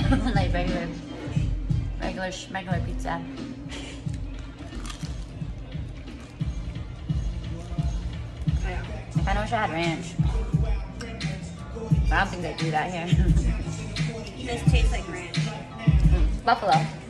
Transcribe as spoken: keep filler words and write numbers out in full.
like regular, regular, regular pizza. Yeah. I kind of wish I had ranch. But I don't think they do that here. This tastes like ranch. Mm, buffalo.